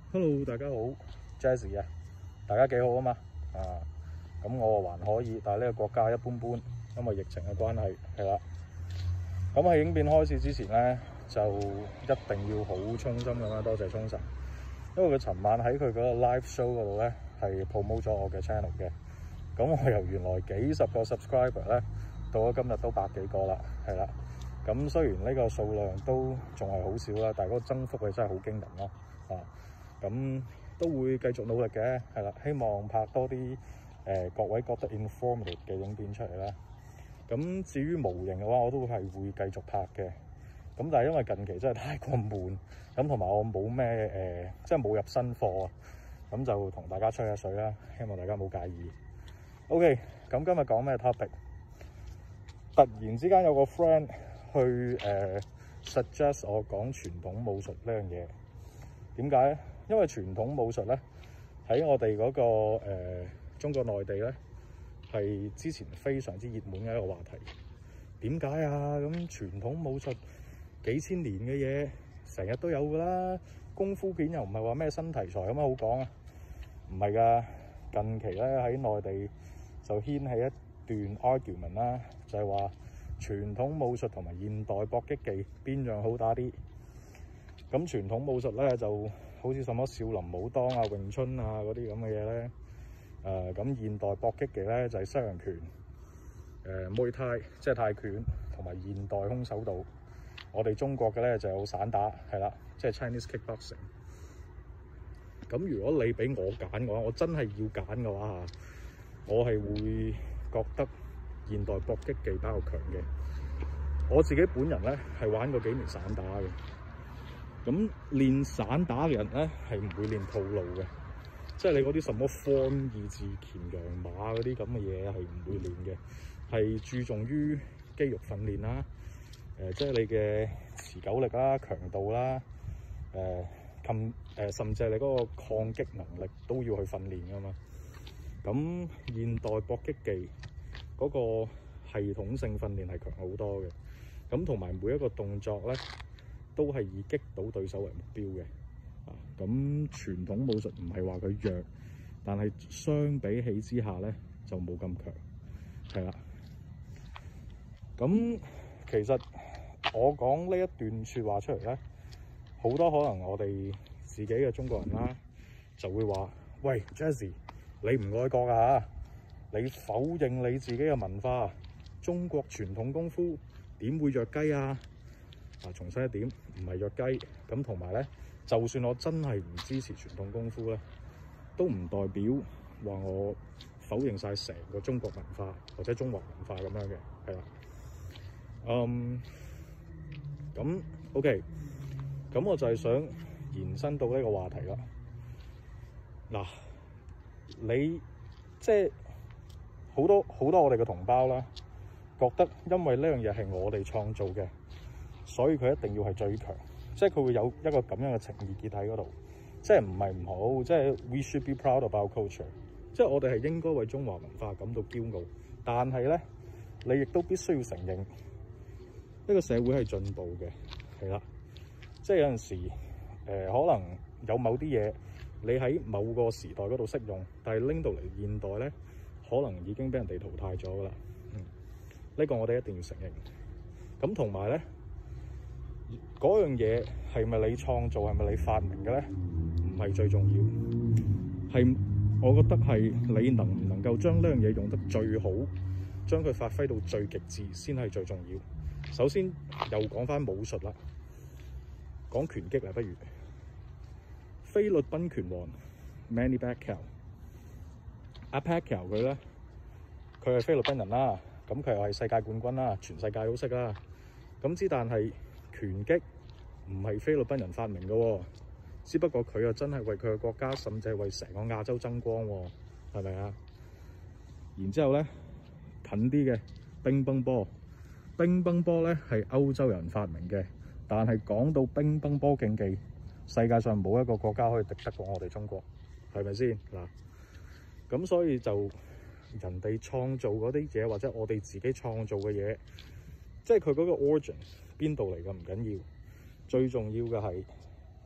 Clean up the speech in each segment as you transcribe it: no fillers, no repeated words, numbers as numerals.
Hello， 大家好 ，Jazzy 啊，大家幾好啊嘛？咁我還可以，但係呢個國家一般般，因為疫情嘅關係，係啦。咁喺影片開始之前咧，就一定要好衷心咁樣多謝聰神，因為佢尋晚喺佢嗰個 live show 嗰度咧，係 promote 咗我嘅 channel 嘅。咁我由原來幾十個 subscriber 咧，到咗今日都100幾個啦，係啦。咁雖然呢個數量都仲係好少啦，但係嗰個增幅係真係好驚人咯，咁都會繼續努力嘅，係啦，希望拍多啲各位覺得 informative 嘅影片出嚟啦。咁至於模型嘅話，我都係會繼續拍嘅。咁但係因為近期真係太過悶，咁同埋我冇咩即係冇入新貨啊，咁就同大家吹下水啦，希望大家冇介意。OK， 咁今日講咩 topic？ 突然之間有個 friend 去suggest 我講傳統武術呢樣嘢，點解咧？因為傳統武術咧喺我哋嗰個中國內地咧係之前非常之熱門嘅一個話題。點解啊？咁傳統武術幾千年嘅嘢，成日都有噶啦。功夫片又唔係話咩新題材，有乜好講啊？唔係噶，近期咧喺內地就掀起一段 argument 啦，就係話傳統武術同埋現代搏擊技邊樣好打啲？咁傳統武術咧就好似什麼少林武當啊、詠春啊嗰啲咁嘅嘢咧，咁現代搏擊技咧就係西洋拳、Muay Thai 即係泰拳，同埋現代空手道。我哋中國嘅咧就有散打，係啦，即係 Chinese Kickboxing。咁如果你俾我揀嘅話，我真係要揀嘅話嚇，我係會覺得現代搏擊技比較強嘅。我自己本人咧係玩過幾年散打嘅。咁練散打嘅人咧係唔會練套路嘅，即係你嗰啲什麼方意志、拳揚馬嗰啲咁嘅嘢係唔會練嘅，係注重於肌肉訓練啦，即係你嘅持久力啦、強度啦，甚至係你嗰個抗擊能力都要去訓練噶嘛。咁現代搏擊技嗰個系統性訓練係強好多嘅，咁同埋每一個動作咧都係以擊倒對手為目標嘅。咁傳統武術唔係話佢弱，但係相比起之下咧就冇咁強，係啦。咁其實我講呢一段説話出嚟咧，好多可能我哋自己嘅中國人啦就會話：喂 Jazzy， 你唔愛國啊？你否認你自己嘅文化，中國傳統功夫點會弱雞啊？重申一點，唔係弱雞。咁同埋咧，就算我真係唔支持傳統功夫咧，都唔代表話我否認晒成個中國文化或者中華文化咁樣嘅，係啦。咁 OK， 咁我就係想延伸到呢個話題啦。嗱，你即係好多我哋嘅同胞啦，覺得因為呢樣嘢係我哋創造嘅，所以佢一定要係最強，即係佢會有一個咁樣嘅情意結喺嗰度，即係唔係唔好，即係 we should be proud about culture， 即係我哋係應該為中華文化感到驕傲。但係咧，你亦都必須要承認，呢個社會係進步嘅，係啦，即係有陣時可能有某啲嘢你喺某個時代嗰度適用，但係拎到嚟現代咧，可能已經俾人哋淘汰咗噶啦。呢個我哋一定要承認。咁同埋咧，嗰樣嘢係咪你創造，係咪你發明嘅咧？唔係最重要，係我覺得係你能唔能夠將呢樣嘢用得最好，將佢發揮到最極致先係最重要。首先又講翻武術啦，講拳擊啦，不如菲律賓拳王 Manny Pacquiao， 阿 Pacquiao 佢咧，佢係菲律賓人啦，咁佢又係世界冠軍啦，全世界都識啦。咁之但係拳擊唔係菲律賓人發明嘅喎，只不過佢又真係為佢嘅國家，甚至係為成個亞洲爭光喎，係咪啊？然之後咧，近啲嘅乒乓波，乒乓波咧係歐洲人發明嘅，但係講到乒乓波競技，世界上冇一個國家可以敵得過我哋中國，係咪先嗱？咁所以就人哋創造嗰啲嘢，或者我哋自己創造嘅嘢，即係佢嗰個 origin 邊度嚟嘅唔緊要，最重要嘅係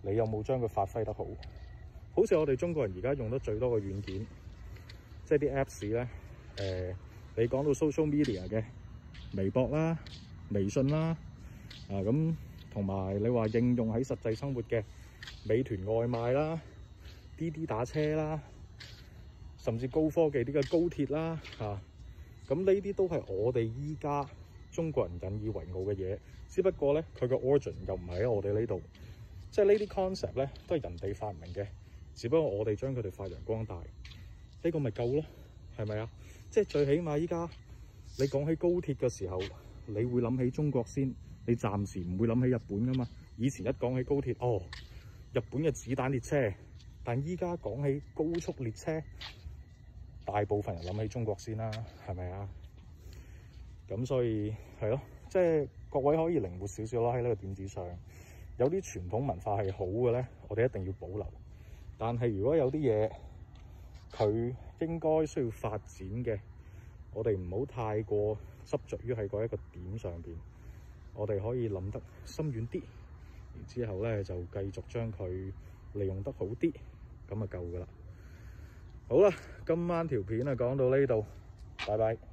你有冇將佢發揮得好？好似我哋中國人而家用得最多嘅軟件，即係啲 Apps 咧。你講到 social media 嘅微博啦、微信啦，咁同埋你話應用喺實際生活嘅美團外賣啦、滴滴打車啦，甚至高科技啲嘅高鐵啦，咁呢啲都係我哋依家中國人引以為傲嘅嘢。只不過咧，佢嘅 origin 又唔係喺我哋呢度，即係呢啲 concept 咧都係人哋發明嘅，只不過我哋將佢哋發揚光大，呢個咪夠咯，係咪啊？即係最起碼依家你講起高鐵嘅時候，你會諗起中國先，你暫時唔會諗起日本噶嘛。以前一講起高鐵，哦，日本嘅子彈列車，但依家講起高速列車，大部分人諗起中國先啦，係咪啊？咁所以係咯，即係各位可以靈活少少咯，喺呢個點子上，有啲傳統文化係好嘅咧，我哋一定要保留。但係如果有啲嘢，佢應該需要發展嘅，我哋唔好太過執着於喺嗰一個點上邊，我哋可以諗得深遠啲，然之後咧就繼續將佢利用得好啲，咁就夠噶啦。好啦，今晚條片啊講到呢度，拜拜。